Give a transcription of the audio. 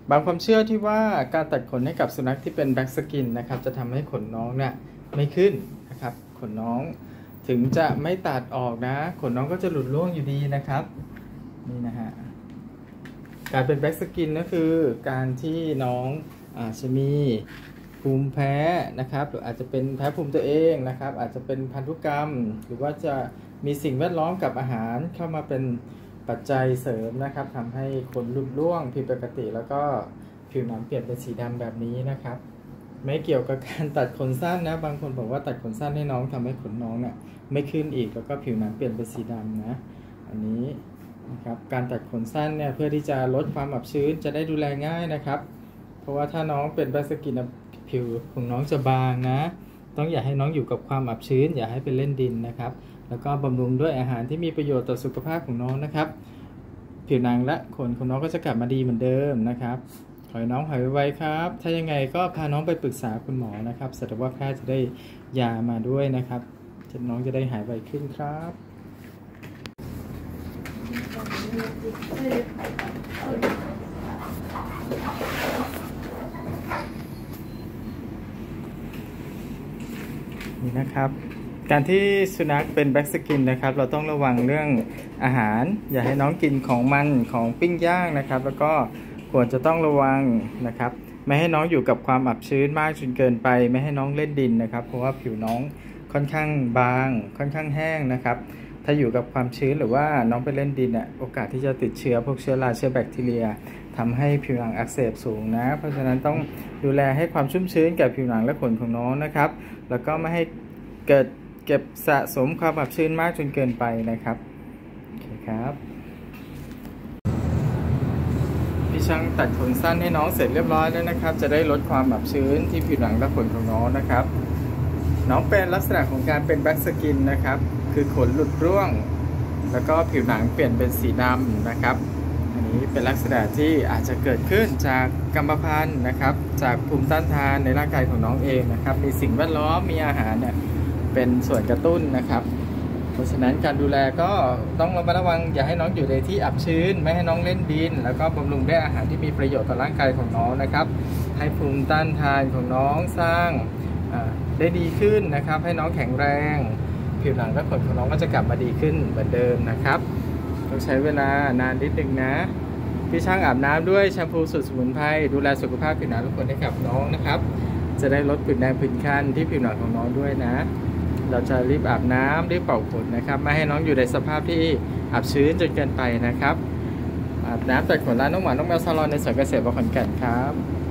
บางความเชื่อที่ว่าการตัดขนให้กับสุนัขที่เป็นแบ็กสกินนะครับจะทำให้ขนน้องเนี่ยไม่ขึ้นนะครับขนน้องถึงจะไม่ตัดออกนะขนน้องก็จะหลุดร่วงอยู่ดีนะครับนี่นะฮะการเป็นแบ็กสกินก็คือการที่น้องอาจจะมีภูมิแพ้นะครับหรืออาจจะเป็นแพ้ภูมิตัวเองนะครับอาจจะเป็นพันธุกรรมหรือว่าจะมีสิ่งแวดล้อมกับอาหารเข้ามาเป็นปัจจัยเสริมนะครับทำให้ขนหลุดร่วงผิดปกติแล้วก็ผิวหนังเปลี่ยนเป็นสีดำแบบนี้นะครับไม่เกี่ยวกับการตัดขนสั้นนะบางคนบอกว่าตัดขนสั้นให้น้องทำให้ขนน้องเนี่ยไม่ขึ้นอีกแล้วก็ผิวหนังเปลี่ยนเป็นสีดำนะอันนี้นะครับการตัดขนสั้นเนี่ยเพื่อที่จะลดความอับชื้นจะได้ดูแลง่ายนะครับเพราะว่าถ้าน้องเป็นแบ็กสกินผิวของน้องจะบางนะต้องอย่าให้น้องอยู่กับความอับชื้นอย่าให้ไปเล่นดินนะครับแล้วก็บำรุงด้วยอาหารที่มีประโยชน์ต่อสุขภาพของน้องนะครับผิวหนังและขนของน้องก็จะกลับมาดีเหมือนเดิมนะครับขอให้น้องหายไวๆครับถ้ายังไงก็พาน้องไปปรึกษาคุณหมอนะครับสัตวแพทย์จะได้ยามาด้วยนะครับน้องจะได้หายไวขึ้นครับนี่นะครับการที่สุนัขเป็นแบ็กสกินนะครับเราต้องระวังเรื่องอาหารอย่าให้น้องกินของมันของปิ้งย่างนะครับแล้วก็ควรจะต้องระวังนะครับไม่ให้น้องอยู่กับความอับชื้นมากจนเกินไปไม่ให้น้องเล่นดินนะครับเพราะว่าผิวน้องค่อนข้างบางค่อนข้างแห้งนะครับถ้าอยู่กับความชื้นหรือว่าน้องไปเล่นดินโอกาสที่จะติดเชื้อพวกเชื้อราเชื้อแบคทีเรียทำให้ผิวหนังอักเสบสูงนะเพราะฉะนั้นต้องดูแลให้ความชุ่มชื้นแก่ผิวหนังและขนของน้องนะครับแล้วก็ไม่ให้เก็บสะสมความอับชื้นมากจนเกินไปนะครับโอเคครับพี่ช่างตัดขนสั้นให้น้องเสร็จเรียบร้อยแล้วนะครับจะได้ลดความอับชื้นที่ผิวหนังและขนของน้องนะครับน้องเป็นลักษณะของการเป็นแบ็กสกินนะครับคือขนหลุดร่วงแล้วก็ผิวหนังเปลี่ยนเป็นสีดำนะครับอันนี้เป็นลักษณะที่อาจจะเกิดขึ้นจากกรรมพันธุ์นะครับจากภูมิต้านทานในร่างกายของน้องเองนะครับมีสิ่งแวดล้อมมีอาหารเนี่ยเป็นส่วนกระตุ้นนะครับเพราะฉะนั้นการดูแลก็ต้องระมัดระวังอย่าให้น้องอยู่ในที่อับชื้นไม่ให้น้องเล่นดินแล้วก็บำรุงด้วยอาหารที่มีประโยชน์ต่อร่างกายของน้องนะครับให้ภูมิต้านทานของน้องสร้างได้ดีขึ้นนะครับให้น้องแข็งแรงผิวหนังและขนของน้องก็จะกลับมาดีขึ้นเหมือนเดิมนะครับต้องใช้เวลานานนิดนึงนะพี่ช่างอาบน้ำด้วยแชมพูสูตรสมุนไพรดูแลสุขภาพผิวหนังและขนให้กับน้องนะครับจะได้ลดผื่นแดงผื่นคันที่ผิวหนังของน้องด้วยนะเราจะรีบอาบน้ำรีบเป่าขนนะครับไม่ให้น้องอยู่ในสภาพที่อับชื้นจนเกินไปนะครับอาบน้ำตัดขนร้านน้องหมาน้องแมวซาลอนในสวนเกษตรขอนแก่นครับ